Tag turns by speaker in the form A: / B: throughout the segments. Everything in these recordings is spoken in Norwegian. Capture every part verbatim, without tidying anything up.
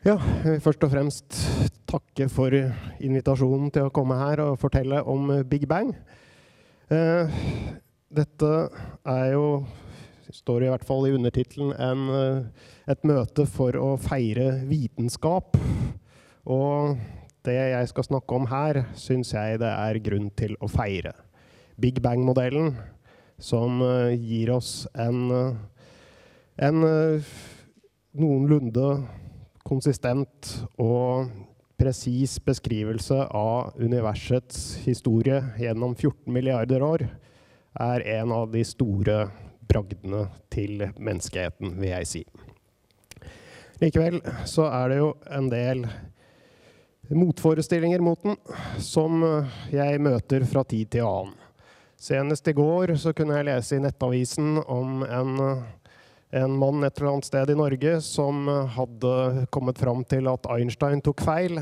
A: Ja, først og fremst takke for invitasjonen til å komme her og fortelle om Big Bang. Eh, dette er jo, står i hvert fall i undertitlen, en, et møte for å feire vitenskap. Og det jeg skal snakke om her, synes jeg det er grunn til å feire. Big Bang-modellen, som gir oss en, en noenlunde konsistent og presis beskrivelse av universets historie gjennom fjorten milliarder år, er en av de store bragdene til menneskeheten, vil jeg si. Likevel så er det jo en del motforestillinger mot den, som jeg møter fra tid til annen. Senest i går så kunne jeg lese i Nettavisen om en En mann et eller annet sted i Norge som hadde kommet fram til at Einstein tok feil,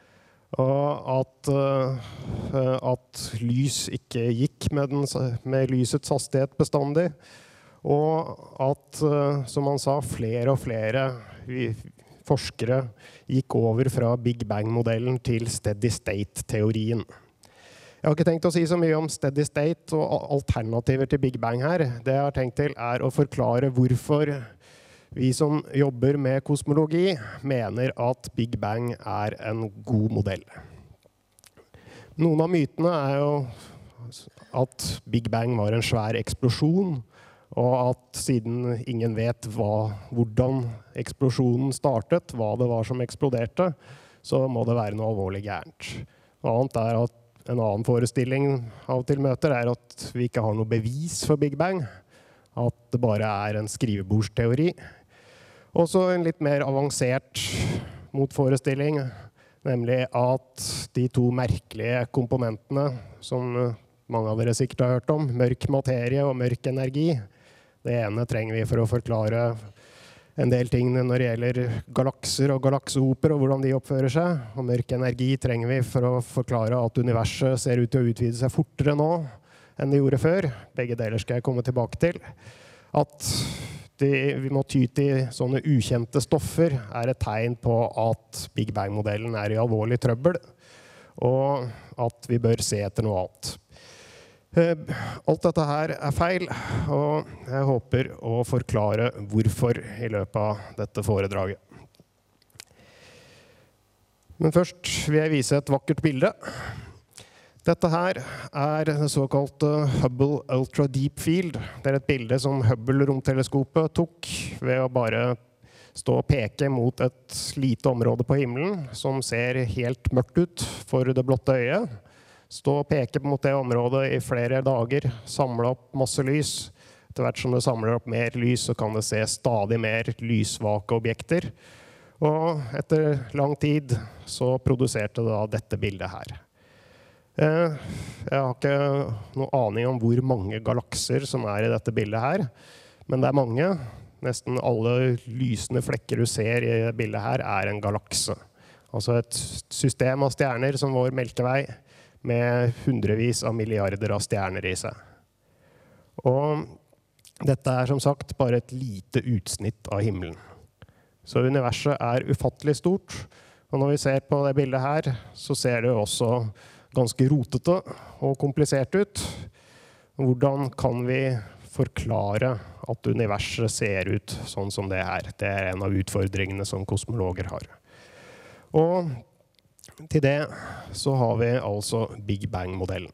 A: og at, uh, at lys ikke gikk med, den, med lysets hastighet bestandig, og at, uh, som han sa, flere og flere vi, forskere gikk over fra Big Bang-modellen til steady state-teorien. Jeg har ikke tenkt å si så mye om steady state og alternativer til Big Bang her. Det jeg har tenkt til er å forklare hvorfor vi som jobber med kosmologi mener at Big Bang er en god modell. Noen av mytene er jo at Big Bang var en svær eksplosjon, og at siden ingen vet hva, hvordan eksplosjonen startet, hva det var som eksploderte, så må det være noe alvorlig gærent. Noe annet er at En annen forestilling av og til møter er at vi ikke har noe bevis for Big Bang, at det bare er en skrivebordsteori. Og så en litt mer avansert motforestilling, nemlig at de to merkelige komponentene, som mange av dere sikkert har hørt om, mørk materie og mørk energi, det ene trenger vi for å forklare en del ting når det gjelder galakser og galaksehoper og hvordan de oppfører seg. Og mørk energi trenger vi for å forklare at universet ser ut til å utvide seg fortere nå enn det gjorde før. Begge deler skal jeg komme tilbake til. At de, vi må ty til sånne ukjente stoffer er et tegn på at Big Bang-modellen er i alvorlig trøbbel, og at vi bør se etter noe annet. Alt dette her er feil, og jeg håper å forklare hvorfor i løpet av dette foredraget. Men først vil jeg vise et vakkert bilde. Dette her er det såkalte Hubble Ultra Deep Field. Det er et bilde som Hubble-romteleskopet tok ved å bare stå og peke mot et lite område på himmelen som ser helt mørkt ut for det blotte øyet. Stå og peke mot det området i flere dager, samle opp masse lys. Etter hvert som det samler opp mer lys, så kan det se stadig mer lyssvake objekter. Og etter lang tid så produserte det da dette bildet her. Jeg har ikke noe aning om hvor mange galakser som er i dette bildet her, men det er mange. Nesten alle lysende flekker du ser i bildet her er en galakse. Altså et system av stjerner som vår Melkevei, med hundrevis av milliarder av stjerner i seg. Og dette er som sagt bare et lite utsnitt av himmelen. Så universet er ufattelig stort, og når vi ser på det bildet her, så ser det også ganske rotete og komplisert ut. Hvordan kan vi forklare at universet ser ut sånn som det her? Det er en av utfordringene som kosmologer har. Og til det så har vi altså Big Bang-modellen.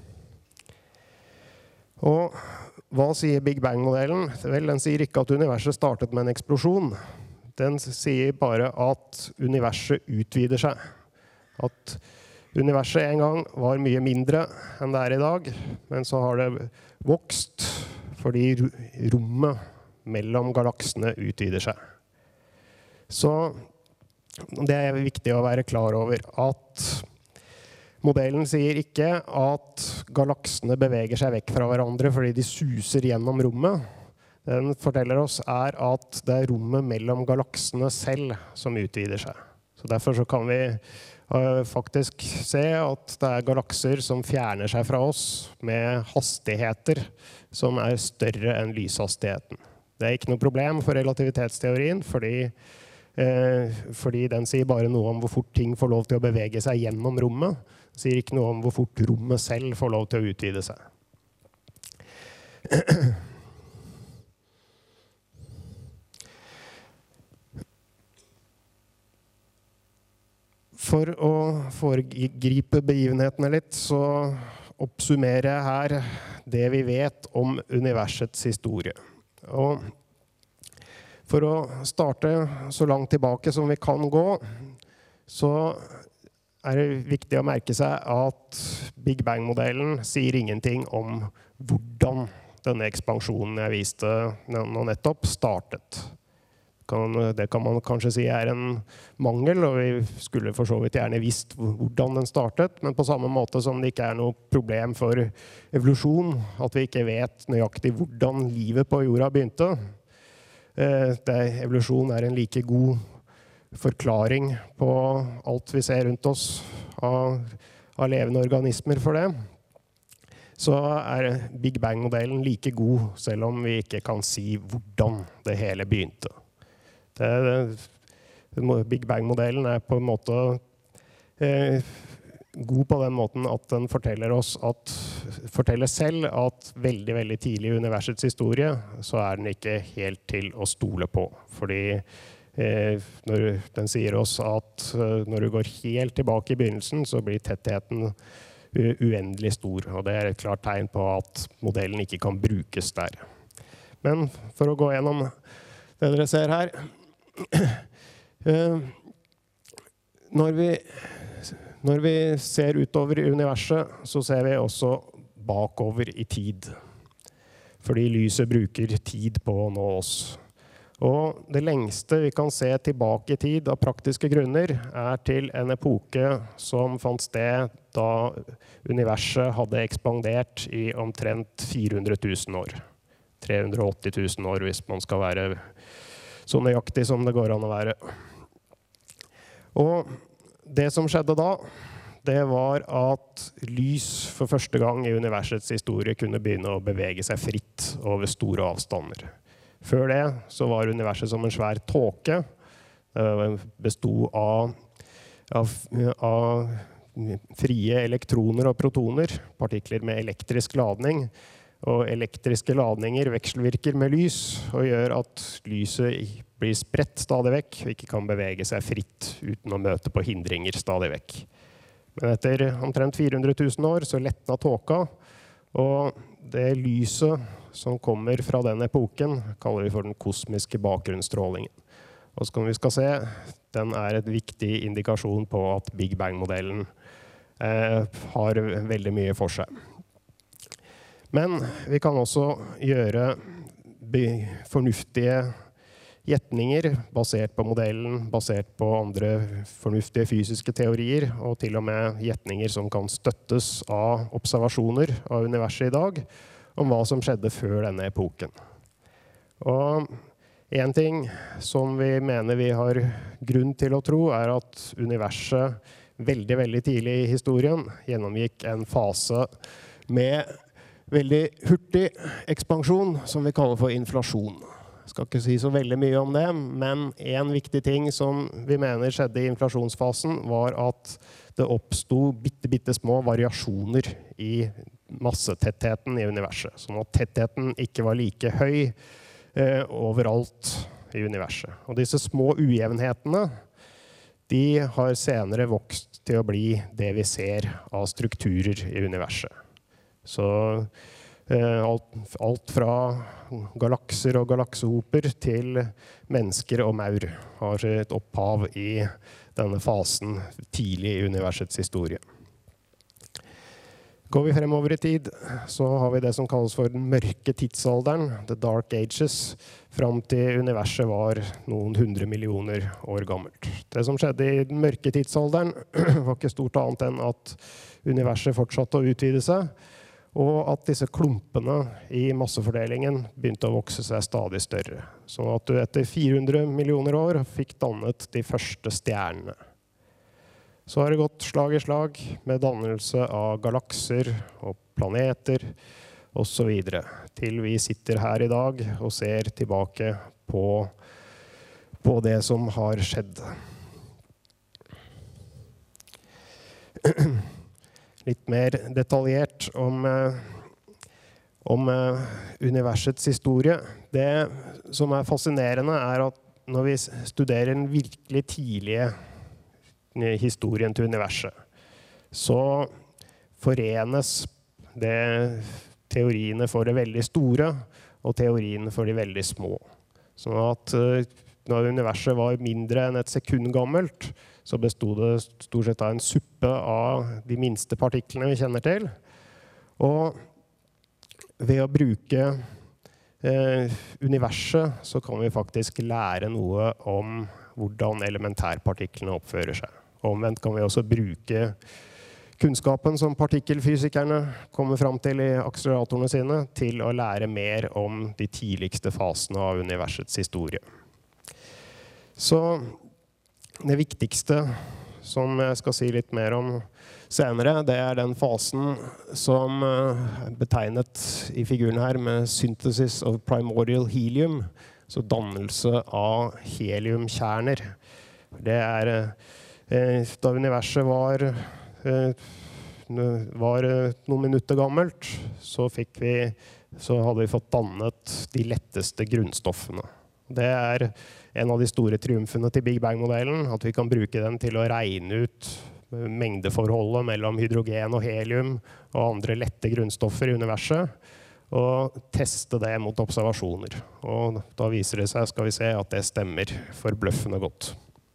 A: Og hva sier Big Bang-modellen? Vel, den sier ikke at universet startet med en eksplosjon. Den sier bare at universet utvider seg. At universet en gang var mye mindre enn det er i dag, men så har det vokst fordi rommet mellom galaksene utvider seg. Så det er viktig å være klar over at modellen sier ikke at galaksene beveger seg vekk fra hverandre fordi de suser gjennom rommet. Den forteller oss er at det er rommet mellom galaksene selv som utvider seg. Så derfor så kan vi uh, faktisk se at det er galakser som fjerner seg fra oss med hastigheter som er større enn lyshastigheten. Det er ikke noe problem for relativitetsteorien, fordi Eh, fordi den sier bare noe om hvor fort ting får lov til å bevege seg gjennom rommet. Den sier ikke noe om hvor fort rommet selv får lov til å utvide seg. For å foregripe begivenhetene litt, så oppsummerer jeg her det vi vet om universets historie. Og for å starte så langt tilbake som vi kan gå, så er det viktig å merke seg at Big Bang-modellen sier ingenting om hvordan denne ekspansjonen jeg viste nå nettopp startet. Det kan man kanskje si er en mangel, og vi skulle for så vidt gjerne visst hvordan den startet, men på samme måte som det ikke er noe problem for evolusjon, at vi ikke vet nøyaktig hvordan livet på jorda begynte. Det, evolusjon er en like god forklaring på alt vi ser rundt oss av, av levende organismer for det. Så er Big Bang-modellen like god, selv om vi ikke kan si hvordan det hele begynte. Det, Big Bang-modellen er på en måte eh, god på den måten at den forteller oss at, forteller selv at veldig, veldig tidlig i universets historie så er den ikke helt til å stole på. Fordi eh, når den sier oss at eh, når du går helt tilbake i begynnelsen, så blir tettheten uendelig stor. Og det er et klart tegn på at modellen ikke kan brukes der. Men for å gå gjennom det dere ser her, Når vi, når vi ser utover i universet, så ser vi også bakover i tid. Fordi lyset bruker tid på å nå oss. Og det lengste vi kan se tilbake i tid av praktiske grunner er til en epoke som fant sted da universet hadde ekspandert i omtrent fire hundre tusen år. tre hundre og åtti tusen år hvis man skal være så nøyaktig som det går an å være. Og det som skjedde da, det var at lys for første gang i universets historie kunne begynne å bevege seg fritt over store avstander. Før det så var universet som en svær tåke. Det bestod av, av, av frie elektroner og protoner, partikler med elektrisk ladning. Og elektriske ladninger vekselvirker med lys og gjør at lyset blir spredt stadig vekk og ikke kan bevege seg fritt uten å møte på hindringer stadig vekk. Men etter omtrent fire hundre tusen år så lettna tåka, og det lyset som kommer fra den epoken kaller vi for den kosmiske bakgrunnsstrålingen. Og som vi skal se, den er et viktig indikasjon på at Big Bang-modellen eh, har veldig mye for seg. Men vi kan også gjøre fornuftige gjetninger basert på modellen, basert på andre fornuftige fysiske teorier, og til og med gjetninger som kan støttes av observasjoner av universet i dag, om hva som skjedde før denne epoken. Og en ting som vi mener vi har grunn til å tro, er at universet veldig, veldig tidlig i historien gjennomgikk en fase med veldig hurtig ekspansjon, som vi kaller for inflasjon. Jeg skal ikke si så veldig mye om det, men en viktig ting som vi mener skjedde i inflasjonsfasen, var at det oppstod bitte, bitte små variasjoner i massetettheten i universet. Sånn at tettheten ikke var like høy eh, overalt i universet. Og disse små ujevnhetene, de har senere vokst til å bli det vi ser av strukturer i universet. Så eh, alt, alt fra galakser og galaksehoper til mennesker og maur har et opphav i denne fasen tidlig i universets historie. Går vi fremover i tid, så har vi det som kalles for den mørke tidsalderen, The Dark Ages, fram til universet var noen hundre millioner år gammelt. Det som skjedde i den mørke tidsalderen var ikke stort annet enn at universet fortsatte å utvide seg, og at disse klumpene i massefordelingen begynte å vokse seg stadig større. Sånn at du etter fire hundre millioner år fikk dannet de første stjernene. Så har det gått slag i slag med dannelse av galakser og planeter og så videre, til vi sitter her i dag og ser tilbake på, på det som har skjedd. Litt mer detaljert om, om universets historie. Det som er fascinerende er at når vi studerer den virkelig tidlige historien til universet, så forenes det teoriene for det veldig store og teoriene for de veldig små. Sånn at når universet var mindre enn et sekund gammelt, så bestod det stort sett av en suppe av de minste partiklene vi kjenner til. Og ved å bruke eh, universet så kan vi faktisk lære noe om hvordan elementærpartiklene oppfører seg. Omvendt kan vi også bruke kunnskapen som partikkelfysikerne kommer fram til i akseleratorene sine, til å lære mer om de tidligste fasene av universets historie. Så det viktigste som jeg skal si litt mer om senere, det er den fasen som er betegnet i figuren her med synthesis of primordial helium, så dannelse av heliumkjerner. Det er da universet var var noen minutter gammelt, så, fikk vi, så hadde vi fått dannet de letteste grunnstoffene. Det er en av de store triumfene til Big Bang-modellen, at vi kan bruke den til å regne ut mengdeforholdet mellom hydrogen og helium og andre lette grunnstoffer i universet, og teste det mot observasjoner. Og da viser det seg, skal vi se, at det stemmer forbløffende godt.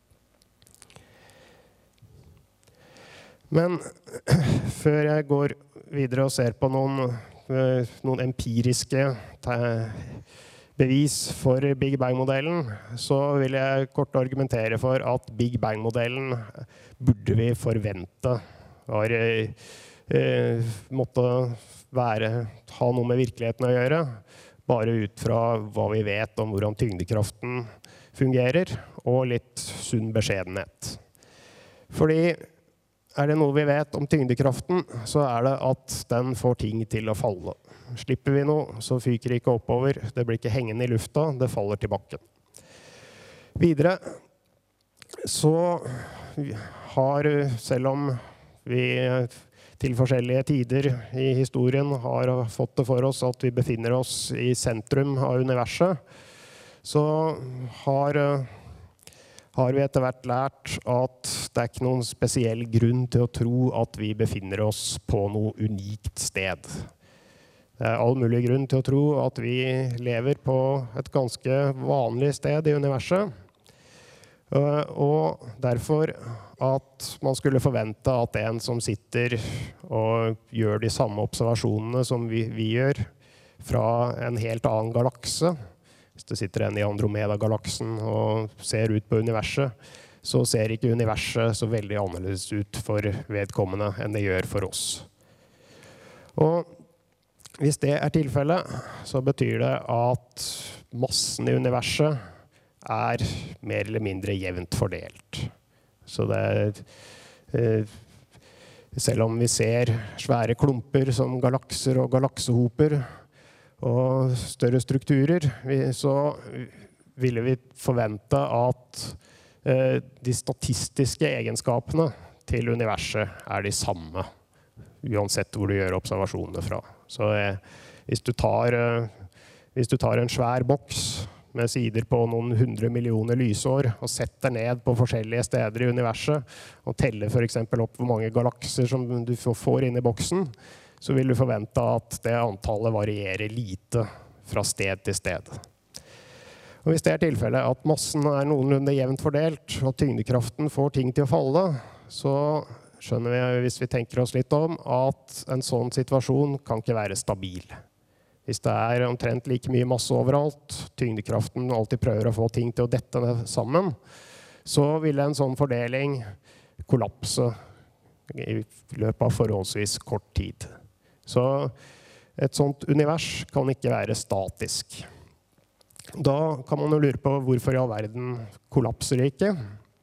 A: Men før jeg går videre og ser på noen, noen empiriske bevis for Big Bang-modellen, så vil jeg kort argumentere for at Big Bang-modellen burde vi forvente var, eh, måtte være, ha noe med virkeligheten å gjøre, bare ut fra hva vi vet om hvordan tyngdekraften fungerer, og litt sunn beskjedenhet. Fordi er det noe vi vet om tyngdekraften, så er det at den får ting til å falle. Slipper vi noe, så fyker det ikke oppover. Det blir ikke hengende i lufta, det faller til bakken. Videre så har, selv om vi til forskjellige tider i historien har fått det for oss at vi befinner oss i sentrum av universet, så har har vi etter hvert lært at det er ikke noen spesiell grunn til å tro at vi befinner oss på noe unikt sted. Det er all mulig grunn til å tro at vi lever på et ganske vanlig sted i universet. Og derfor at man skulle forvente at en som sitter og gjør de samme observasjonene som vi, vi gjør fra en helt annen galakse, hvis det sitter en i Andromeda-galaksen og ser ut på universet, så ser ikke universet så veldig annerledes ut for vedkommende enn det gjør for oss. Og hvis det er tilfellet, så betyr det at massen i universet er mer eller mindre jevnt fordelt. Så det er, selv om vi ser svære klumper som galakser og galaksehoper, og større strukturer, så ville vi forvente at eh, de statistiske egenskapene til universet er de samme, uansett hvor du gjør observasjonene fra. Så eh, hvis, du tar, eh, hvis du tar en svær boks med sider på noen hundre millioner lysår og setter ned på forskjellige steder i universet og teller for eksempel opp hvor mange galakser som du får inn i boksen, så vil du forvente at det antallet varierer lite fra sted til sted. Og hvis det er tilfellet at massen er noenlunde jevnt fordelt, og tyngdekraften får ting til å falle, så skjønner vi, hvis vi tenker oss litt om, at en sånn situasjon kan ikke være stabil. Hvis det er omtrent like mye masse overalt, tyngdekraften alltid prøver å få ting til å dette sammen, så vil en sånn fordeling kollapse i løpet av forholdsvis kort tid. Så et sånt univers kan ikke være statisk. Da kan man jo lure på hvorfor i all verden kollapser det ikke.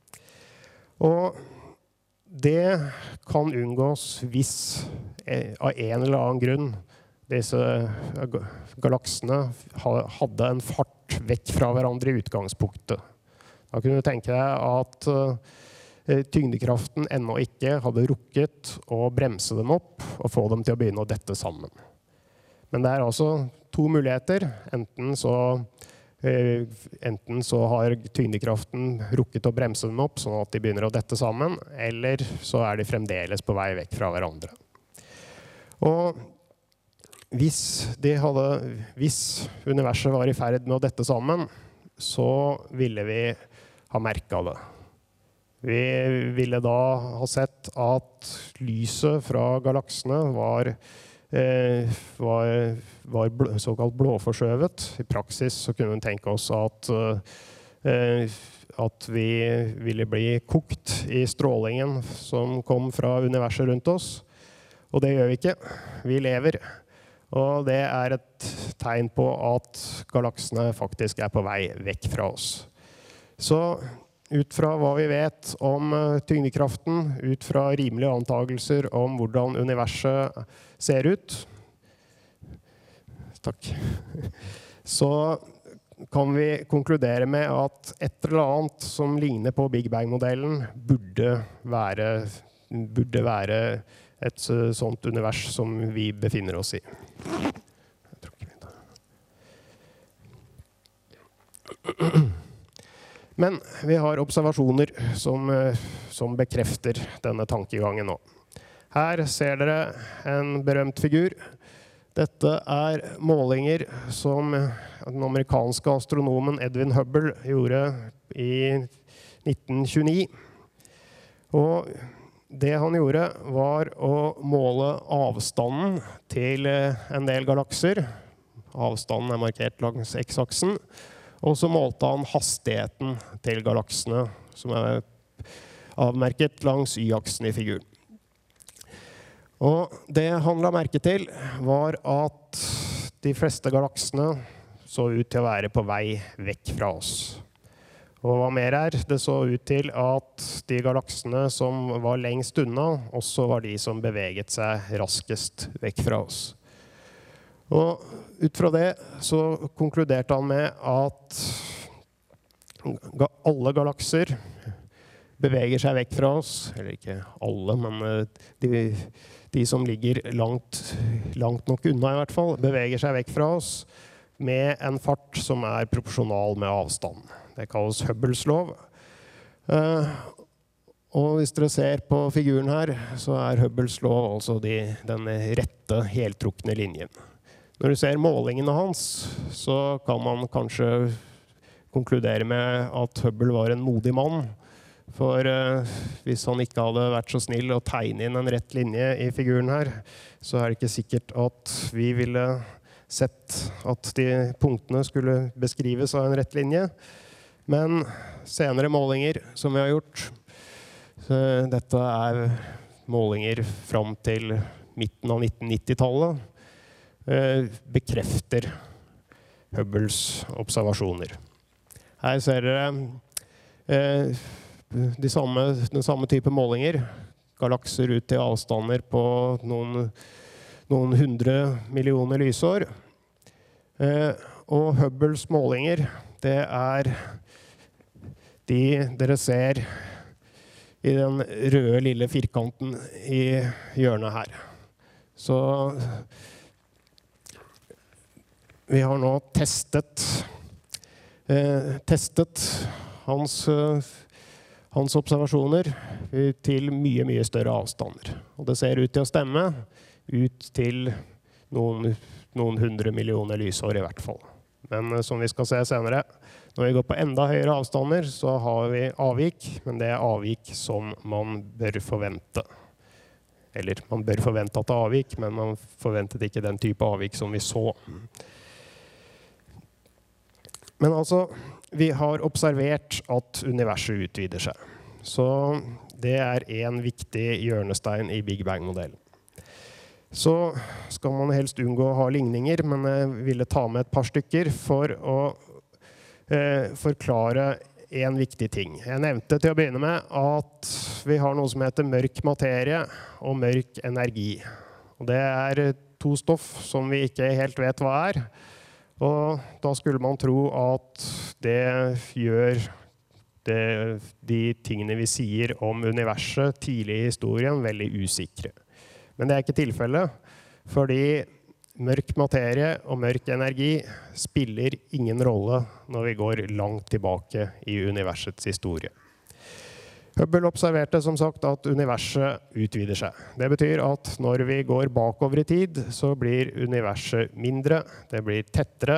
A: Og det kan unngås hvis av en eller annen grunn disse galaksene hadde en fart vekk fra hverandre i utgangspunktet. Da kunne du tenke deg at uh, tyngdekraften ennå ikke hadde rukket å bremse dem opp og få dem til å begynne å dette sammen. Men det er altså to muligheter. Enten så, uh, enten så har tyngdekraften rukket å bremse dem opp sånn at de begynner å dette sammen, eller så er de fremdeles på vei vekk fra hverandre. Og hvis, de hadde, hvis universet var i ferd med å dette sammen, så ville vi ha merket det. Vi ville da ha sett at lyset fra galaksene var, eh, var, var bl- såkalt blåforskjøvet. I praksis så kunne vi tenke oss at, eh, at vi ville bli kokt i strålingen som kom fra universet rundt oss. Og det gjør vi ikke. Vi lever. Og det er et tegn på at galaksene faktisk er på vei vekk fra oss. Så ut fra hva vi vet om tyngdekraften, ut fra rimelige antagelser om hvordan universet ser ut, takk, så kan vi konkludere med at et eller annet som ligner på Big Bang-modellen burde være, burde være et sånt univers som vi befinner oss i. Jeg tror ikke vi tar. Men vi har observasjoner som, som bekrefter denne tankegangen nå. Her ser dere en berømt figur. Dette er målinger som den amerikanske astronomen Edwin Hubble gjorde i nitten tjueni. Og det han gjorde var å måle avstanden til en del galakser. Avstanden er markert langs x-aksen. Og så målte han hastigheten til galaksene, som er avmerket langs y-aksen i figuren. Og det han la merke til var at de fleste galaksene så ut til å være på vei vekk fra oss. Og hva mer er, det så ut til at de galaksene som var lengst unna, også var de som beveget seg raskest vekk fra oss. Og ut fra det så konkluderte han med at alle galakser beveger seg vekk fra oss, eller ikke alle, men de, de som ligger langt, langt nok unna i hvert fall, beveger seg vekk fra oss med en fart som er proporsjonal med avstand. Det kalles Hubbles lov. Og hvis dere ser på figuren her, så er Hubbles lov altså de, den rette, heltrukne linjen. Når du ser målingene hans, så kan man kanskje konkludere med at Hubble var en modig mann. For uh, hvis han ikke hadde vært så snill å tegne inn en rett linje i figuren her, så er det ikke sikkert at vi ville sett at de punktene skulle beskrives av en rett linje. Men senere målinger som vi har gjort, så dette er målinger fram til midten av nitten nittitallet, bekrefter Hubbles observasjoner. Her ser dere eh, de samme, den samme type målinger. Galakser ut til avstander på noen, noen hundre millioner lysår. Eh, og Hubbles målinger, det er de dere ser i den røde lille firkanten i hjørnet her. Så vi har nå testet, eh, testet hans, eh, hans observasjoner til mye, mye større avstander. Og det ser ut til å stemme ut til noen, noen hundre millioner lysår i hvert fall. Men eh, som vi skal se senere, når vi går på enda høyere avstander, så har vi avvik, men det er avvik som man bør forvente. Eller man bør forvente at det er avvik, men man forventet ikke den type avvik som vi så. Men altså, vi har observert at universet utvider seg. Så det er en viktig hjørnestein i Big Bang-modellen. Så skal man helst unngå å ha ligninger, men jeg ville ta med et par stykker for å eh, forklare en viktig ting. Jeg nevnte til å begynne med at vi har noe som heter mørk materie og mørk energi. Og det er to stoff som vi ikke helt vet hva er. Og da skulle man tro at det gjør det, de tingene vi sier om universet tidlig i historien veldig usikre. Men det er ikke tilfellet, fordi mørk materie og mørk energi spiller ingen rolle når vi går langt tilbake i universets historie. Hubble observerte som sagt at universet utvider seg. Det betyr at når vi går bakover i tid, så blir universet mindre, det blir tettere.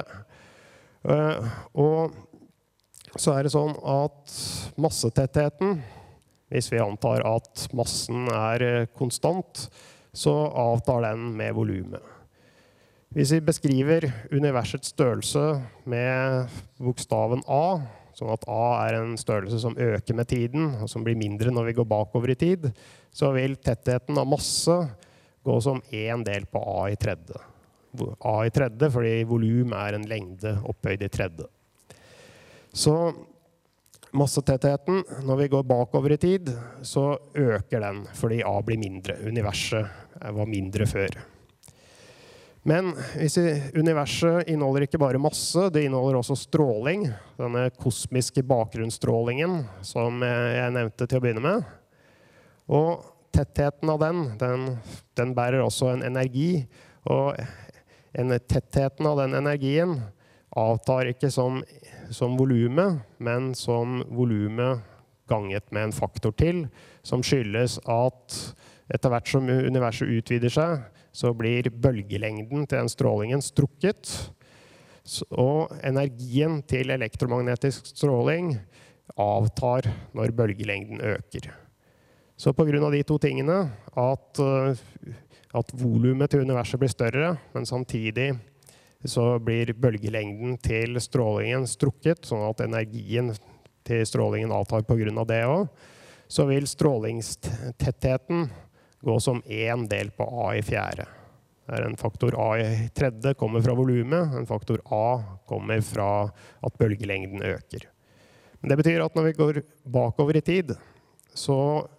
A: Og så er det sånn at massetettheten, hvis vi antar at massen er konstant, så avtar den med volumet. Hvis vi beskriver universets størrelse med bokstaven A, sånn at A er en størrelse som øker med tiden, og som blir mindre når vi går bakover i tid, så vil tettheten av masse gå som en del på A i tredje. A i tredje, fordi volum er en lengde opphøyd i tredje. Så massetettheten, når vi går bakover i tid, så øker den, fordi A blir mindre. Universet var mindre før. Men universet inneholder ikke bare masse, det inneholder også stråling, denne kosmiske bakgrunnsstrålingen som jeg nevnte til å begynne med. Og tettheten av den, den, den bærer også en energi, og en tettheten av den energien avtar ikke som, som volumet, men som volumet ganget med en faktor til, som skyldes at etter hvert som universet utvider seg, så blir bølgelengden til den strålingen strukket, og energien til elektromagnetisk stråling avtar når bølgelengden øker. Så på grunn av de to tingene, at, at volumet til universet blir større, men samtidig så blir bølgelengden til strålingen strukket, sånn at energien til strålingen avtar på grunn av det også, så vil strålingstettheten gå som en del på A i fjerde. Det er en faktor A i tredje kommer fra volumet, en faktor A kommer fra at bølgelengden øker. Men det betyr at når vi går bakover i tid, så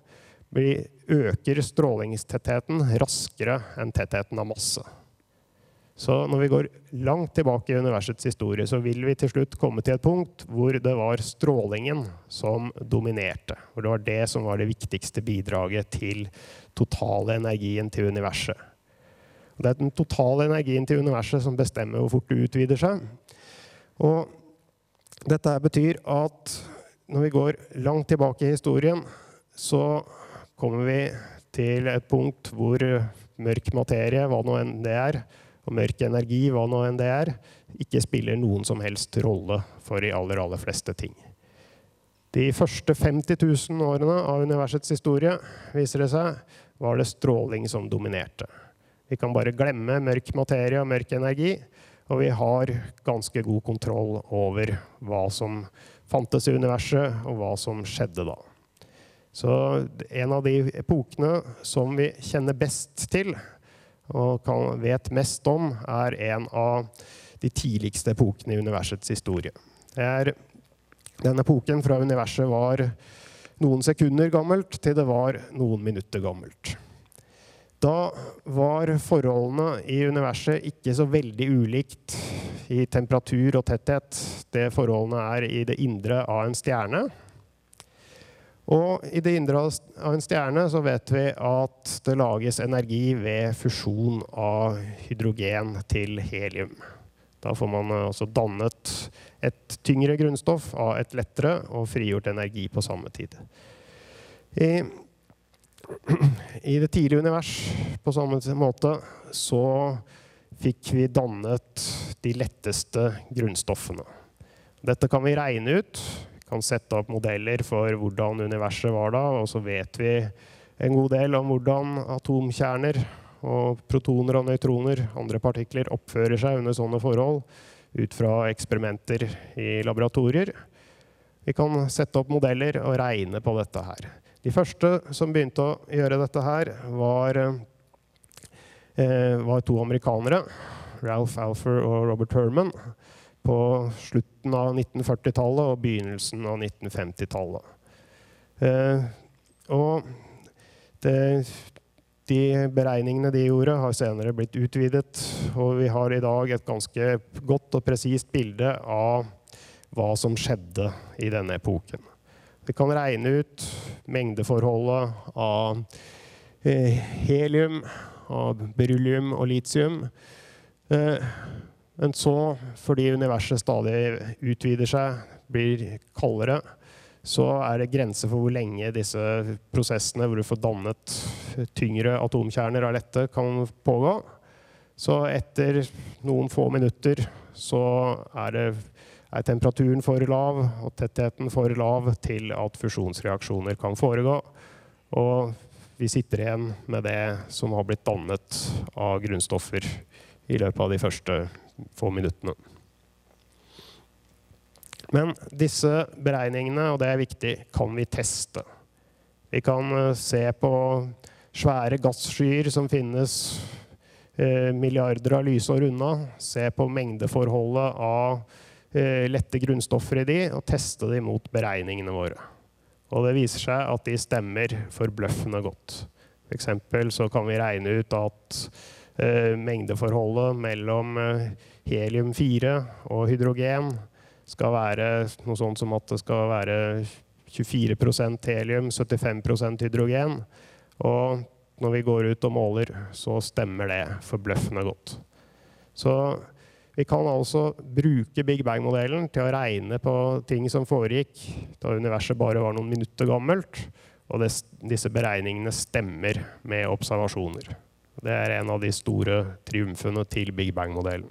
A: øker strålingstettheten raskere enn tettheten av masse. Så når vi går langt tilbake i universets historie, så vil vi til slutt komme til et punkt hvor det var strålingen som dominerte. Hvor det var det som var det viktigste bidraget til totale energien til universet. Det er den totale energien til universet som bestemmer hvor fort det utvider seg. Og dette betyr at når vi går langt tilbake i historien, så kommer vi til et punkt hvor mørk materie, hva nå enn det er, og mørk energi, hva nå enn det er, ikke spiller noen som helst rolle for de aller, aller fleste ting. De første femti tusen årene av universets historie, viser det seg, var det stråling som dominerte. Vi kan bare glemme mørk materie og mørk energi, og vi har ganske god kontroll over hva som fantes i universet, og hva som skjedde da. Så en av de epokene som vi kjenner best til, og kan, vet mest om, er en av de tidligste epokene i universets historie. Det er, denne epoken fra universet var noen sekunder gammelt til det var noen minutter gammelt. Da var forholdene i universet ikke så veldig ulikt i temperatur og tetthet. Det forholdene er i det indre av en stjerne. Og i det indre av en stjerne så vet vi at det lages energi ved fusjon av hydrogen til helium. Da får man også dannet et tyngre grunnstoff av et lettere og frigjort energi på samme tid. I, i det tidlige univers på samme måte så fikk vi dannet de letteste grunnstoffene. Dette kan vi regne ut. Kan sette opp modeller for hvordan universet var da, og så vet vi en god del om hvordan atomkjerner og protoner og nøytroner, andre partikler, oppfører seg under sånne forhold ut fra eksperimenter i laboratorier. Vi kan sette opp modeller og regne på dette her. De første som begynte å gjøre dette her var, eh, var to amerikanere, Ralph Alpher og Robert Herman, på slutten av nitten førti-tallet og begynnelsen av nitten femti-tallet. Eh, og det, de beregningene de gjorde har senere blitt utvidet, og vi har i dag et ganske godt og presist bilde av hva som skjedde i denne epoken. Vi kan regne ut mengdeforholdet av helium, av beryllium og lithium. Men så, fordi universet stadig utvider seg, blir kaldere, så er det grenser for hvor lenge disse prosessene hvor du får dannet tyngre atomkjerner av dette kan pågå. Så etter noen få minutter så er, det, er temperaturen for lav og tettheten for lav til at fusjonsreaksjoner kan foregå. Og vi sitter igjen med det som har blitt dannet av grunnstoffer i løpet av de første få minuttene. Men disse beregningene, og det er viktig, kan vi teste. Vi kan se på svære gasskyer som finnes eh, milliarder av lysår unna, se på mengdeforholdet av eh, lette grunnstoffer i de, og teste de mot beregningene våre. Og det viser seg at de stemmer forbløffende godt. For eksempel så kan vi regne ut at eh, mengdeforholdet mellom eh, helium fire og hydrogen skal være noe sånt som at det skal være tjuefire prosent helium, syttifem prosent hydrogen. Og når vi går ut og måler, så stemmer det forbløffende godt. Så vi kan altså bruke Big Bang-modellen til å regne på ting som foregikk da universet bare var noen minutter gammelt, og det, disse beregningene stemmer med observasjoner. Det er en av de store triumfene til Big Bang-modellen.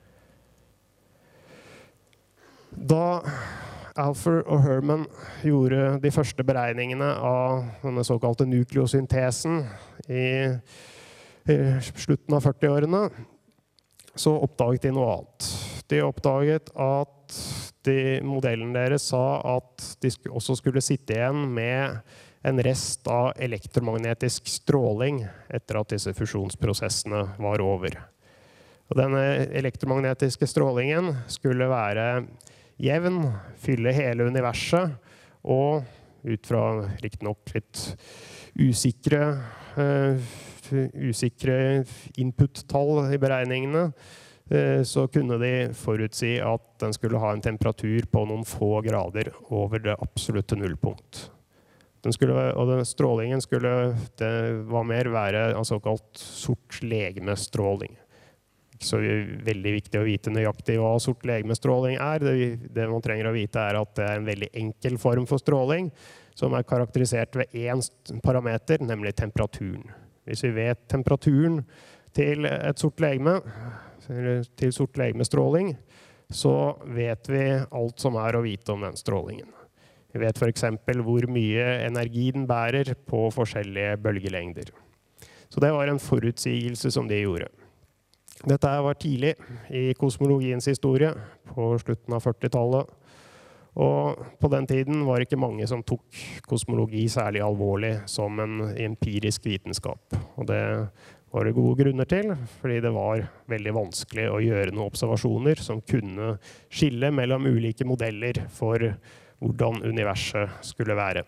A: Da Alpher og Herman gjorde de første beregningene av denne såkalte nukleosyntesen i, i slutten av førtiårene, så oppdaget de noe annet. De oppdaget at de, modellen deres sa at de også skulle sitte igjen med en rest av elektromagnetisk stråling etter at disse fusjonsprosessene var over. Og denne elektromagnetiske strålingen skulle være jevn, fylle hele universet, og ut fra riktignok litt usikre, uh, usikre input-tall i beregningene, uh, så kunne de forutsi at den skulle ha en temperatur på noen få grader over det absolutte nullpunkt. Den skulle, og den strålingen skulle, det var mer være en såkalt sort legemestråling. Så det er veldig viktig å vite nøyaktig hva sort legemestråling er. Det, det man trenger å vite er at det er en veldig enkel form for stråling, som er karakterisert ved én parameter, nemlig temperaturen. Hvis vi vet temperaturen til et sort legeme, til sort legemestråling, så vet vi alt som er å vite om den strålingen. Vi vet for eksempel hvor mye energi den bærer på forskjellige bølgelengder. Så det var en forutsigelse som de gjorde. Dette var tidlig i kosmologiens historie, på slutten av førtitallet. Og på den tiden var det ikke mange som tok kosmologi særlig alvorlig som en empirisk vitenskap. Og det var det gode grunner til, fordi det var veldig vanskelig å gjøre noen observasjoner som kunne skille mellom ulike modeller for hvordan universet skulle være.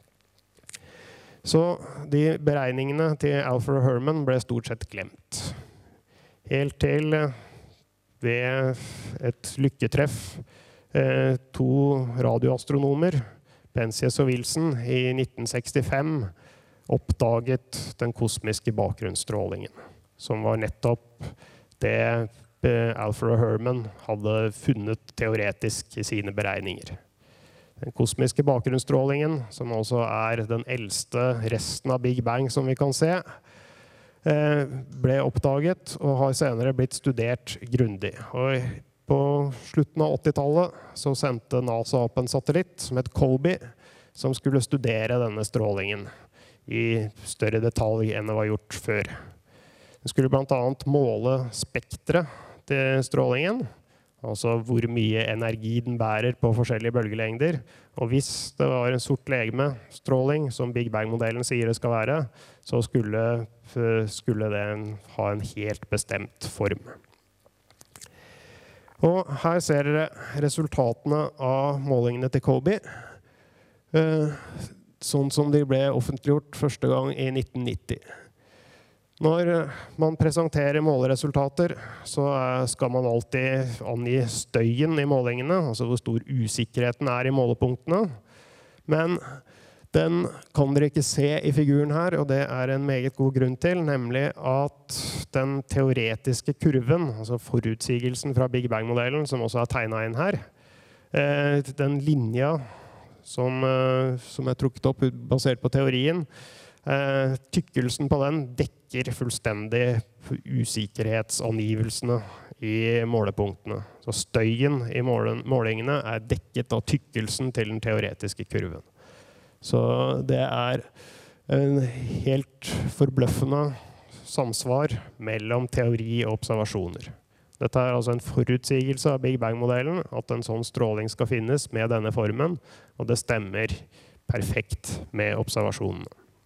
A: Så de beregningene til Alpher og Herman ble stort sett glemt. Helt til ved et lykketreff eh, to radioastronomer, Penzias og Wilson, i nitten sekstifem oppdaget den kosmiske bakgrunnsstrålingen, som var nettopp det eh, Alpher og Herman hadde funnet teoretisk i sine beregninger. Den kosmiske bakgrunnsstrålingen, som altså er den eldste resten av Big Bang som vi kan se, ble oppdaget og har senere blitt studert grundig. Og på slutten av åttitallet så sendte NASA opp en satellitt som het Colby, som skulle studere denne strålingen i større detalj enn det var gjort før. Den skulle blant annet måle spektret til strålingen, altså hvor mye energi den bærer på forskjellige bølgelengder. Og hvis det var en sort legemestråling, som Big Bang-modellen sier det skal være, så skulle, skulle den ha en helt bestemt form. Og her ser dere resultatene av målingene til Colby, sånn som de ble offentliggjort første gang i nitten nitti. Når man presenterer måleresultater, så skal man alltid angi støyen i målingene, altså hvor stor usikkerheten er i målepunktene. Men den kan dere ikke se i figuren her, og det er en meget god grunn til, nemlig at den teoretiske kurven, altså forutsigelsen fra Big Bang-modellen, som også er tegnet inn her, den linja som, som er trukket opp basert på teorien, tykkelsen på den dekker fullstendig usikkerhetsangivelsene i målepunktene. Så støyen i målingene er dekket av tykkelsen til den teoretiske kurven. Så det er en helt forbløffende samsvar mellom teori og observasjoner. Dette er altså en forutsigelse av Big Bang-modellen, at en sånn stråling skal finnes med denne formen, og det stemmer perfekt med observasjonene.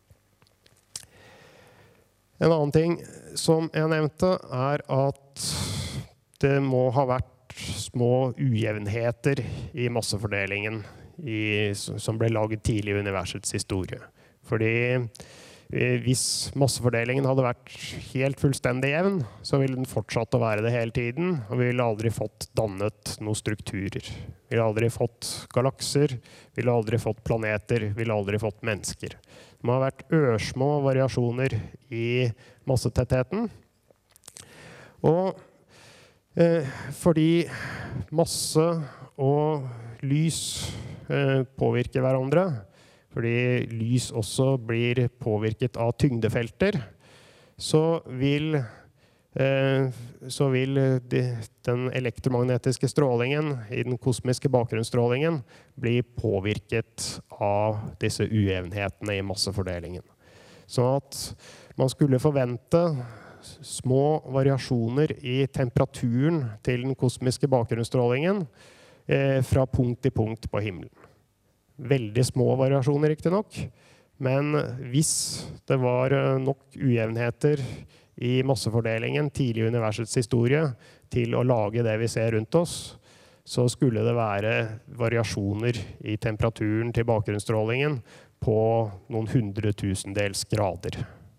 A: En annen ting som jeg nevnte er at det må ha vært små ujevnheter i massefordelingen i, som ble laget tidlig i universets historie. Fordi hvis massefordelingen hadde vært helt fullstendig jevn, så ville den fortsatt å være det hele tiden, og vi ville aldri fått dannet noen strukturer. Vi ville aldri fått galakser, vi ville aldri fått planeter, vi ville aldri fått mennesker. Det må ha vært ørsmå variasjoner i massetettheten. Og eh, fordi masse og lys eh, påvirker hverandre, fordi lys også blir påvirket av tyngdefelter, så vil, eh, så vil de, den elektromagnetiske strålingen i den kosmiske bakgrunnsstrålingen bli påvirket av disse ujevnhetene i massefordelingen. Sånn at man skulle forvente små variasjoner i temperaturen til den kosmiske bakgrunnsstrålingen eh, fra punkt til punkt på himmelen. Veldig små variasjoner, riktig nok, men hvis det var nok ujevnheter i massefordelingen tidlig i universets historie til å lage det vi ser rundt oss, så skulle det være variasjoner i temperaturen til bakgrunnsstrålingen på noen hundretusendels grader.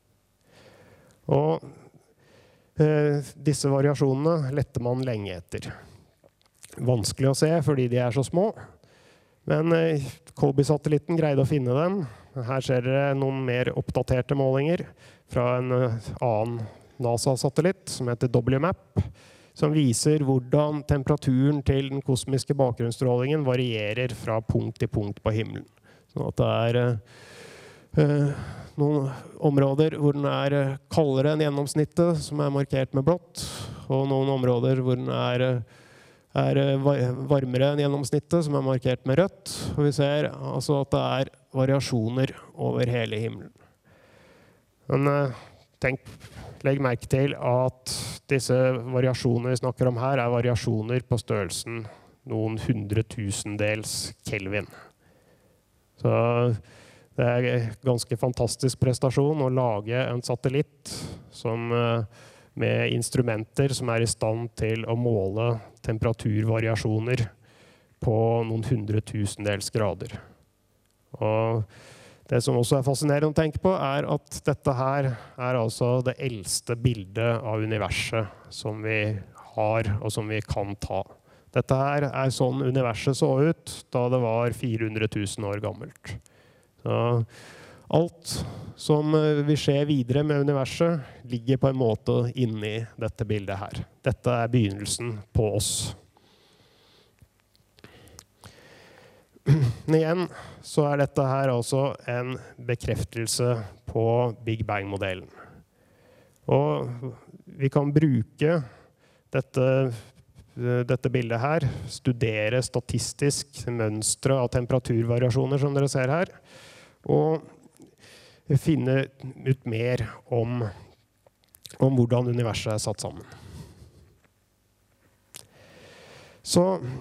A: Og eh, disse variasjonene letter man lenge etter. Vanskelig å se fordi de er så små, men eh, Colby-satellitten greide å finne dem. Her ser dere noen mer oppdaterte målinger fra en annen NASA-satellitt som heter W MAP, som viser hvordan temperaturen til den kosmiske bakgrunnsstrålingen varierer fra punkt til punkt på himmelen. Sånn at det er eh, noen områder hvor den er kaldere enn gjennomsnittet, som er markert med blått, og noen områder hvor den er er varmere enn gjennomsnittet, som er markert med rødt. Og vi ser altså at det er variasjoner over hele himmelen. Men tenk, legg merke til at disse variasjonene vi snakker om her er variasjoner på størrelsen noen hundretusendels Kelvin. Så det er en ganske fantastisk prestasjon å lage en satellitt som med instrumenter som er i stand til å måle temperaturvariasjoner på noen hundretusendels grader. Og det som også er fascinerende å tenke på, er at dette her er altså det eldste bildet av universet som vi har og som vi kan ta. Dette her er sånn universet så ut da det var fire hundre tusen år gammelt. Så alt som vil skje videre med universet ligger på en måte inni dette bildet her. Dette er begynnelsen på oss. Men igjen så er dette her altså en bekreftelse på Big Bang-modellen. Og vi kan bruke dette, dette bildet her, studere statistisk mønstre av temperaturvariasjoner som dere ser her, og finne ut mer om, om hvordan universet er satt sammen. Så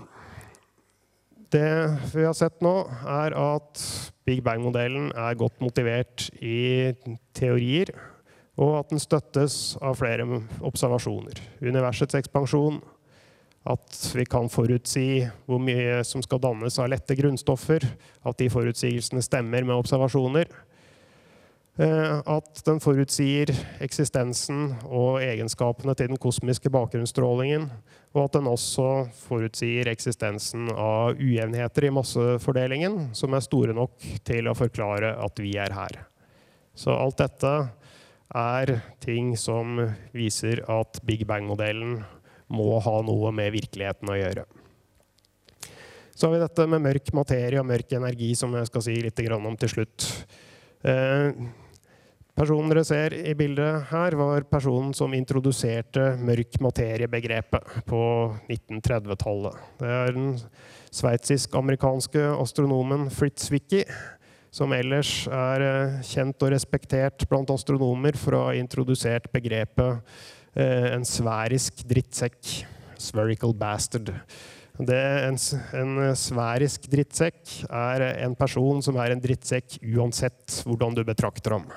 A: det vi har sett nå er at Big Bang-modellen er godt motivert i teorier, og at den støttes av flere observasjoner. Universets ekspansjon, at vi kan forutsi hvor mye som skal dannes av lette grunnstoffer, at de forutsigelsene stemmer med observasjoner, at den forutsier eksistensen og egenskapene til den kosmiske bakgrunnsstrålingen, og at den også forutsier eksistensen av ujevnheter i massefordelingen, som er store nok til å forklare at vi er her. Så alt dette er ting som viser at Big Bang-modellen må ha noe med virkeligheten å gjøre. Så har vi dette med mørk materie og mørk energi, som jeg skal si litt om til slutt. Personen dere ser i bildet her var personen som introduserte mørk materie-begrepet på nitten tretti-tallet. Det er den sveitsisk-amerikanske astronomen Fritz Zwicky, som ellers er kjent og respektert blant astronomer for å ha introdusert begrepet en sfærisk drittsekk, spherical bastard. Det en, en sfærisk drittsekk er en person som er en drittsekk uansett hvordan du betrakter ham.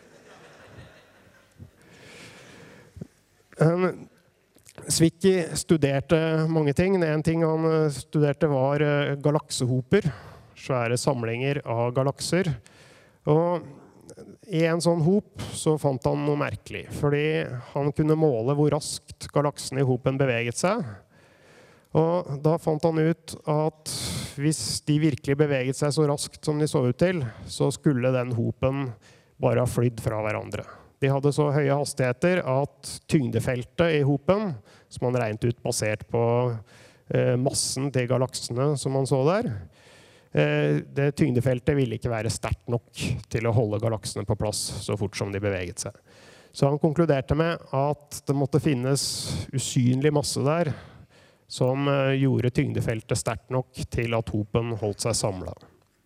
A: Zwicky studerte mange ting. En ting han studerte var galaksehoper, svære samlinger av galakser. Og i en sånn hop så fant han noe merkelig, fordi han kunne måle hvor raskt galaksene i hopen beveget seg. Og da fant han ut at hvis de virkelig beveget seg så raskt som de så ut til, så skulle den hopen bare ha flydd fra hverandre. De hadde så høye hastigheter at tyngdefeltet i hopen, som man regnet ut basert på eh, massen til galaksene som man så der, eh, det tyngdefeltet ville ikke være sterkt nok til å holde galaksene på plass så fort som de beveget seg. Så han konkluderte med at det måtte finnes usynlig masse der, som eh, gjorde tyngdefeltet sterkt nok til at hopen holdt seg samlet.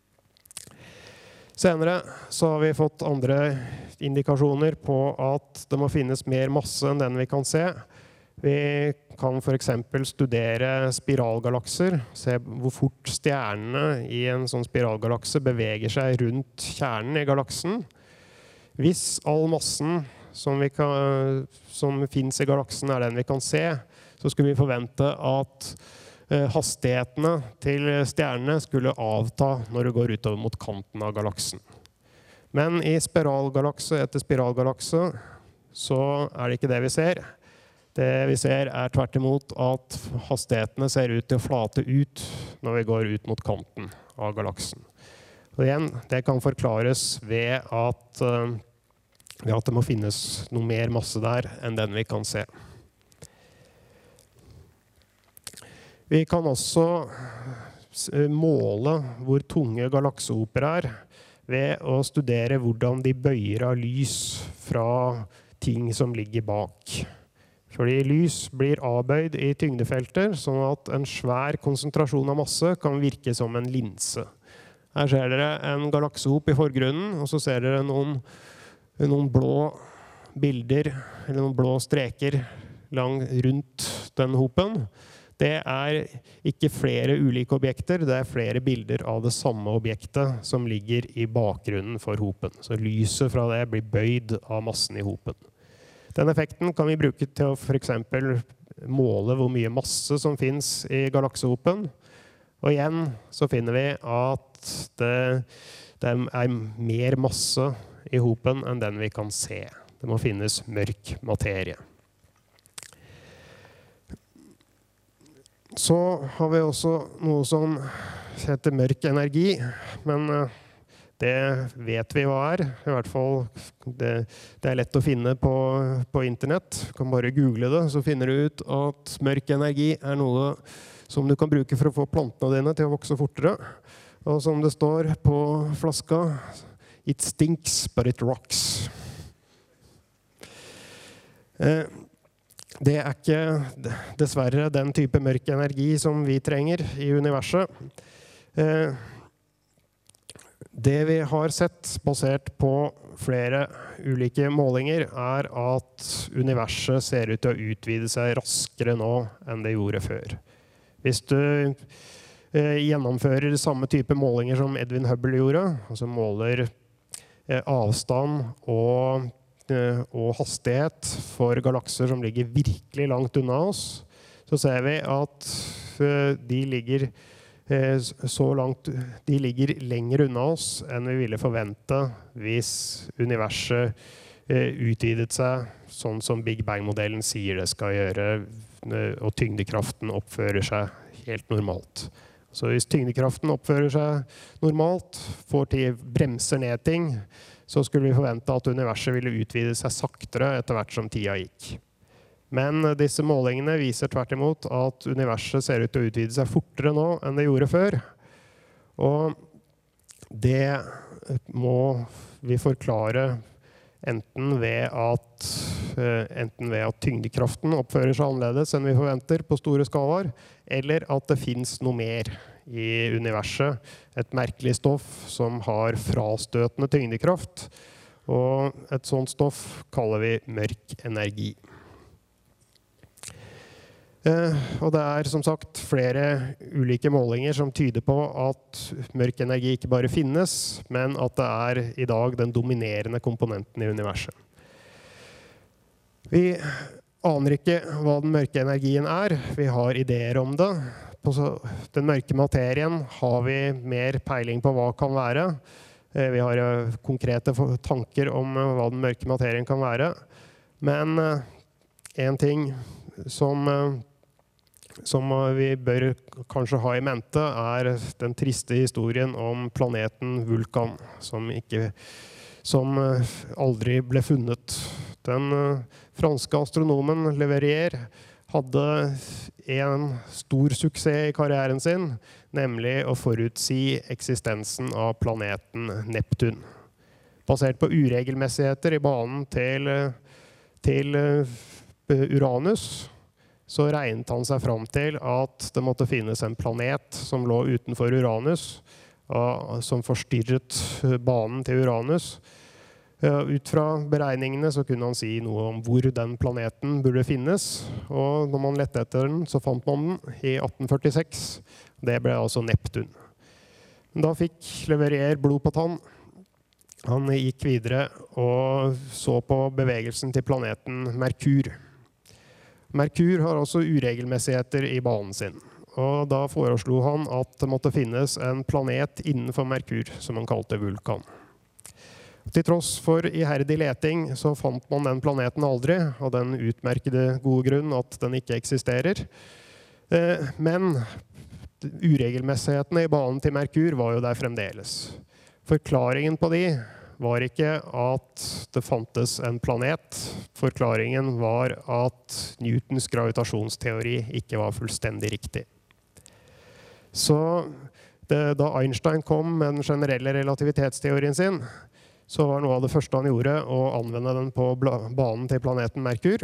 A: Senere så har vi fått andre indikasjoner på at det må finnes mer masse enn den vi kan se. Vi kan for eksempel studere spiralgalakser, se hvor fort stjernene i en sånn spiralgalakse beveger seg rundt kjernen i galaksen. Hvis all massen som, vi kan, som finnes i galaksen er den vi kan se, så skulle vi forvente at hastighetene til stjernene skulle avta når det går utover mot kanten av galaksen. Men i spiralgalakse etter spiralgalakse så er det ikke det vi ser. Det vi ser er tvert imot at hastighetene ser ut til å flate ut når vi går ut mot kanten av galaksen. Og igjen, det kan forklares ved at, ved at det må finnes noe mer masse der enn den vi kan se. Vi kan også måle hvor tunge galaksehoper er ved å studere hvordan de bøyer av lys fra ting som ligger bak. Fordi lys blir avbøyd i tyngdefelter, sånn at en svær konsentrasjon av masse kan virke som en linse. Her ser dere en galaksehop i forgrunnen, og så ser dere noen, noen blå bilder, eller noen blå streker lang rundt den hopen. Det er ikke flere ulike objekter, det er flere bilder av det samme objektet som ligger i bakgrunnen for hopen. Så lyset fra det blir bøyd av massen i hopen. Den effekten kan vi bruke til å for eksempel måle hvor mye masse som finnes i galaksehopen. Og igjen så finner vi at det, det er mer masse i hopen enn den vi kan se. Det må finnes mørk materie. Så har vi også noe som heter mørk energi, men det vet vi hva er. I hvert fall, det, det er lett å finne på, på internett. Du kan bare google det, så finner du ut at mørk energi er noe som du kan bruke for å få plantene dine til å vokse fortere. Og som det står på flaska, it stinks, but it rocks. Eh, Det er ikke dessverre den type mørk energi som vi trenger i universet. Det vi har sett, basert på flere ulike målinger, er at universet ser ut til å utvide seg raskere nå enn det gjorde før. Hvis du gjennomfører samme type målinger som Edwin Hubble gjorde, altså måler avstand og og hastighet for galakser som ligger virkelig langt unna oss, så ser vi at de ligger så langt de ligger lenger unna oss enn vi ville forvente hvis universet utvidet seg sånn som Big Bang-modellen sier det skal gjøre, og tyngdekraften oppfører seg helt normalt. Så hvis tyngdekraften oppfører seg normalt, får til bremser ned ting, så skulle vi forvente at universet ville utvide seg saktere etter hvert som tida gikk. Men disse målingene viser tvert imot at universet ser ut til å utvide seg fortere nå enn det gjorde før. Og det må vi forklare enten ved at, enten ved at tyngdekraften oppfører seg annerledes enn vi forventer på store skalaer, eller at det finnes noe mer i universet, et merkelig stoff som har frastøtende tyngdekraft. Og et sånt stoff kaller vi mørk energi. Eh, og det er som sagt flere ulike målinger som tyder på at mørk energi ikke bare finnes, men at det er i dag den dominerende komponenten i universet. Vi aner ikke hva den mørke energien er. Vi har ideer om det. På den mørke materien har vi mer peiling på hva kan være. Eh, vi har eh, konkrete tanker om eh, hva den mørke materien kan være. Men eh, en ting som eh, som vi bør kanskje ha i mente, er den triste historien om planeten Vulkan, som, ikke, som aldri ble funnet. Den franske astronomen Le Verrier hadde en stor suksess i karrieren sin, nemlig å forutsi eksistensen av planeten Neptun. Basert på uregelmessigheter i banen til, til Uranus, så regnet han seg fram til at det måtte finnes en planet som lå utenfor Uranus, som forstyrret banen til Uranus. Ut fra beregningene så kunne han si noe om hvor den planeten burde finnes, og når man lette etter den, så fant man den i atten førtiseks. Det ble altså Neptun. Men da fikk Le Verrier blod på tann. Han gikk videre og så på bevegelsen til planeten Merkur. Merkur har også uregelmessigheter i banen sin, og da foreslo han at det måtte finnes en planet innenfor Merkur, som han kalte Vulkan. Til tross for iherdig leting så fant man den planeten aldri, og den utmerkede gode grunn at den ikke eksisterer. Men uregelmessighetene i banen til Merkur var jo der fremdeles. Forklaringen på de var ikke at det fantes en planet. Forklaringen var at Newtons gravitasjonsteori ikke var fullstendig riktig. Så det, da Einstein kom med den generelle relativitetsteorien sin, så var noe av det første han gjorde å anvende den på banen til planeten Merkur,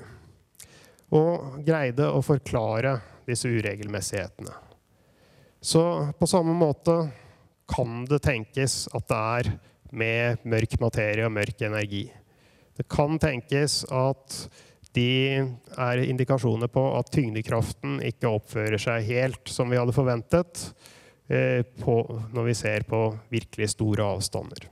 A: og greide å forklare disse uregelmessighetene. Så på samme måte kan det tenkes at det er med mørk materie og mørk energi. Det kan tenkes at de er indikasjoner på at tyngdekraften ikke oppfører seg helt som vi hadde forventet eh, på, når vi ser på virkelig store avstander.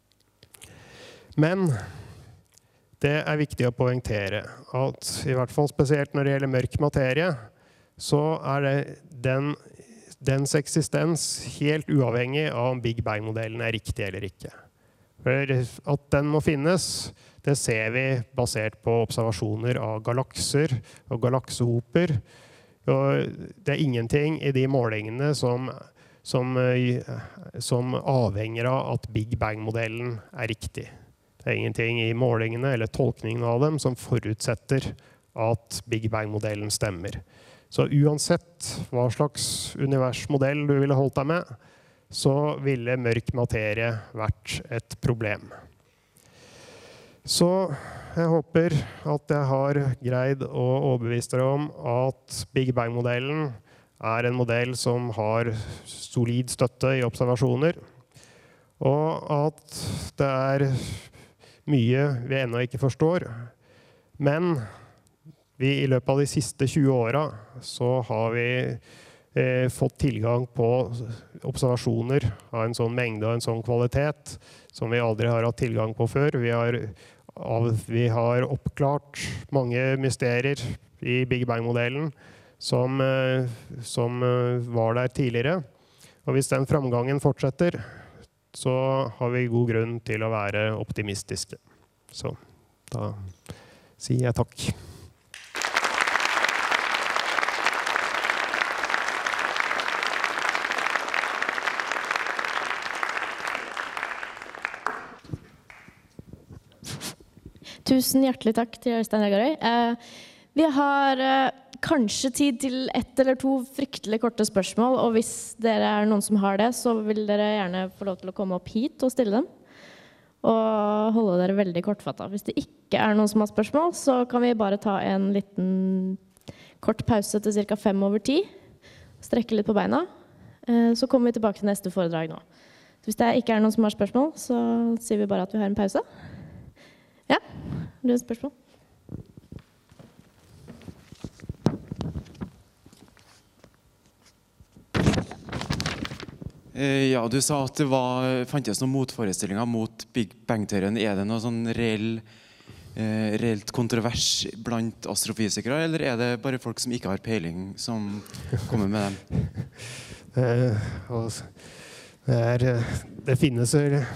A: Men det er viktig å poengtere at i hvert fall spesielt når det gjelder mørk materie, så er det den, dens eksistens helt uavhengig av om Big Bang-modellen er riktig eller ikke. For at den må finnes, det ser vi basert på observasjoner av galakser og galaksehoper. Og det er ingenting i de målingene som, som, som avhenger av at Big Bang-modellen er riktig. Det er ingenting i målingene eller tolkningen av dem som forutsetter at Big Bang-modellen stemmer. Så uansett hva slags universmodell du ville holdt deg med, så ville mørk materie vært et problem. Så jeg håper at jeg har greid å overbevise dere om at Big Bang-modellen er en modell som har solid støtte i observasjoner, og at det er mye vi ennå ikke forstår. Men vi i løpet av de siste tjue åra så har vi Eh, fått tilgang på observasjoner av en sånn mengde og en sånn kvalitet som vi aldri har hatt tilgang på før. Vi har, av, vi har oppklart mange mysterier i Big Bang-modellen som, eh, som eh, var der tidligere. Og hvis den framgangen fortsetter, så har vi god grunn til å være optimistiske. Så da sier jeg takk.
B: Tusen hjertelig takk til Øystein Regarøy. Eh, vi har eh, kanskje tid til ett eller to fryktelig korte spørsmål, og hvis dere er noen som har det, så vil dere gjerne få lov til å komme opp hit og stille dem. Og holde dere veldig kortfattet. Hvis det ikke er noen som har spørsmål, så kan vi bare ta en liten kort pause til cirka fem over ti. Strekke litt på beina. Eh, så kommer vi tilbake til neste foredrag nå. Så hvis det ikke er noen som har spørsmål, så sier vi bare at vi har en pause. Ja, det er et spørsmål.
C: Ja, du sa at det var, fantes noen motforestillinger mot Big Bang-teorien. Er det noe sånn reell, eh, reelt kontrovers blant astrofysikere, eller er det bare folk som ikke har peiling som kommer med dem?
A: Eh, det, er, det finnes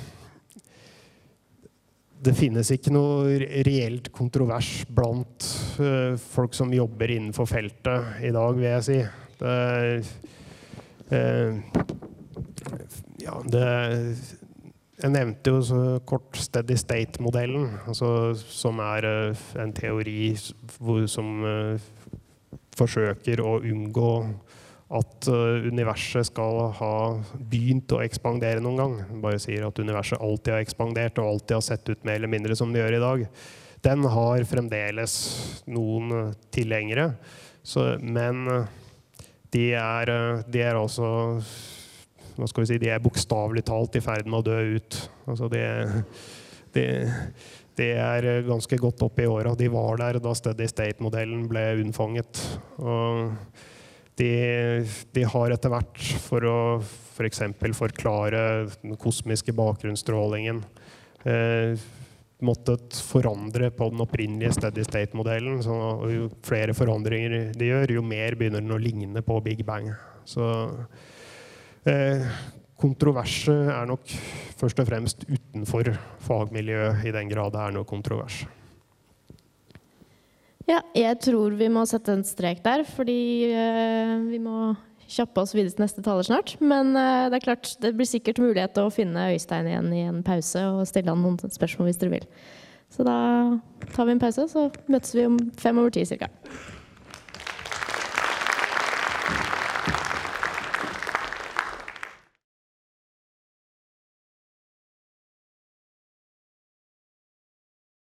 A: Det finnes ikke noe reelt kontrovers blant uh, folk som jobber innenfor feltet i dag, vil jeg si. Det er, uh, ja, det, jeg nevnte jo så kort steady state-modellen, altså, som er uh, en teori hvor, som uh, forsøker å unngå at uh, universet skal ha begynt å ekspandere noen gang. Den bare sier at universet alltid har ekspandert og alltid har sett ut mer eller mindre som det gjør i dag. Den har fremdeles noen uh, tilhengere, så, men uh, de er, uh, de er altså, hva skal vi si, de er bokstavelig talt i ferd med å dø ut. Altså de, de, de er ganske godt opp i åra. De var der da steady state-modellen ble unnfanget. Og De, de har etter hvert, for å for eksempel forklare den kosmiske bakgrunnsstrålingen, eh, måttet forandre på den opprinnelige steady state-modellen. Så jo flere forandringer de gjør, jo mer begynner den å ligne på Big Bang. Så eh, kontroverset er nok først og fremst utenfor fagmiljøet, i den grad det er noe kontrovers.
B: Ja, jeg tror vi må sette en strek der, fordi uh, vi må kjappe oss videre til neste taler snart. Men uh, det er klart, det blir sikkert mulighet til å finne Øystein igjen i en pause og stille han noen spørsmål hvis dere vil. Så da tar vi en pause, så møtes vi om fem over ti cirka.